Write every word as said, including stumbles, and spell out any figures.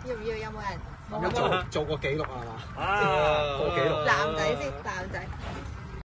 要唔要？有冇人？ 有做做過記錄係嘛？ 啊， 過記錄。 男仔先，男仔。